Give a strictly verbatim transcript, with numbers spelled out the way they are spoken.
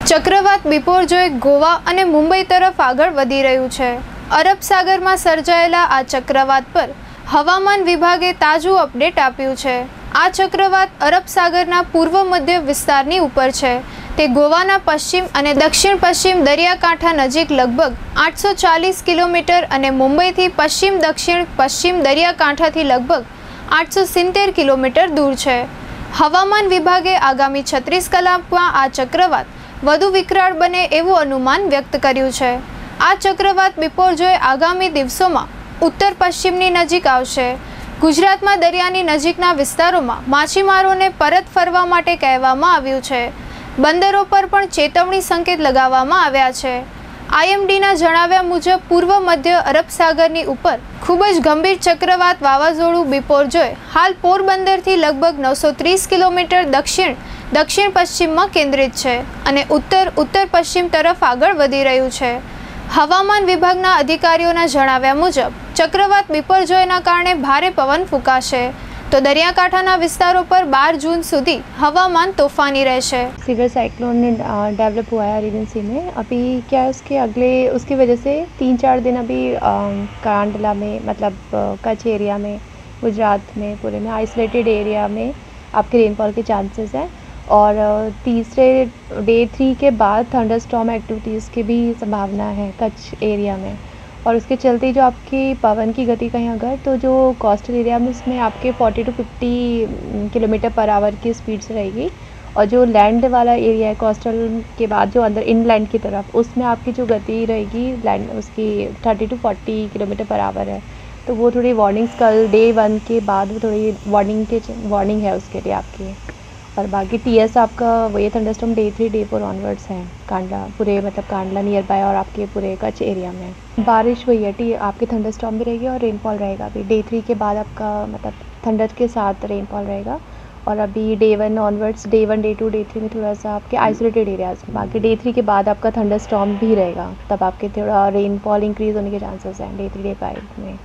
ચક્રવાત બિપોરજોય ગોવા અને મુંબઈ તરફ આગળ વધી રહ્યું છે। અરબ સાગરમાં સર્જાયેલા આ ચક્રવાત પર હવામાન વિભાગે તાજું અપડેટ આપ્યું છે। આ ચક્રવાત અરબ સાગરના પૂર્વ મધ્ય વિસ્તારની ઉપર છે। તે ગોવાના પશ્ચિમ અને દક્ષિણ પશ્ચિમ દરિયાકાંઠા નજીક લગભગ આઠસો ચાલીસ કિલોમીટર અને મુંબઈથી પશ્ચિમ દક્ષિણ પશ્ચિમ દરિયાકાંઠાથી લગભગ આઠસો સિત્તેર કિલોમીટર દૂર છે। હવામાન વિભાગે આગામી છત્રીસ કલાકમાં આ ચક્રવાત વધુ વિકરાળ બને એવું અનુમાન વ્યક્ત કર્યું છે। આ ચક્રવાત બિપોરજોય આગામી દિવસોમાં ઉત્તર પશ્ચિમની નજીક આવશે। ગુજરાતમાં દરિયાની નજીકના વિસ્તારોમાં માછીમારોને પરત ફરવા માટે કહેવામાં આવ્યું છે। બંદરો પર પણ ચેતવણી સંકેત લગાવવામાં આવ્યા છે। આઈએમડીના જણાવ્યા મુજબ પૂર્વ મધ્ય અરબ સાગરની ઉપર ખૂબ જ ગંભીર ચક્રવાત વાવાઝોડું બિપોરજોય હાલ પોરબંદરથી લગભગ નવસો ત્રીસ કિલોમીટર દક્ષિણ દક્ષિણ પશ્ચિમમાં કેન્દ્રિત છે અને ઉત્તર ઉત્તર પશ્ચિમ તરફ આગળ વધી રહ્યું છે। હવામાન વિભાગના અધિકારીઓના જણાવ્યા મુજબ ચક્રવાત બિપોરજોયના કારણે ભારે પવન ફૂંકાશે तो दरियाकांठाना विस्तारों पर बारह जून સુધી हवामान तूफानी રહેશે। सीवियर साइक्लोन डेवलप हुआ है अरेबियन सी में। अभी क्या है उसके अगले उसकी वजह से तीन चार दिन अभी कांडला में मतलब कच्छ एरिया में गुजरात में पूरे में आइसोलेटेड एरिया में आपके रेनफॉल के चांसेस हैं और तीसरे डे थ्री के बाद थंडरस्टॉर्म एक्टिविटीज़ की भी संभावना है कच्छ एरिया में। और उसके चलते जो आपकी पवन की गति कहीं अगर तो जो कोस्टल एरिया में उसमें आपके चालीस टू पचास किलोमीटर पर आवर की स्पीड से रहेगी और जो लैंड वाला एरिया है कोस्टल के बाद जो अंदर इनलैंड की तरफ उसमें आपकी जो गति रहेगी लैंड उसकी तीस टू चालीस किलोमीटर पर आवर है। तो वो थोड़ी वार्निंग्स कल डे वन के बाद वो थोड़ी वार्निंग के वार्निंग है उसके लिए आपकी। और बाकी टी एस आपका वही thunderstorm day three day four onwards है कांडला पूरे मतलब कांडला नियर बाय और आपके पूरे कच्छ एरिया में बारिश हुई है टी आपके थंडरस्टॉर्म भी रहेगी और रेनफॉल रहेगा। अभी डे थ्री के बाद आपका मतलब थंडर के साथ रेनफॉल रहेगा और अभी day one onwards day one day two day three में थोड़ा सा आपके आइसोलेटेड एरियाज बाकी डे थ्री के बाद आपका थंडरस्टॉर्म भी रहेगा तब आपके थोड़ा रेनफॉल इंक्रीज़ होने के चांसेस हैं डे थ्री डे फाइव में।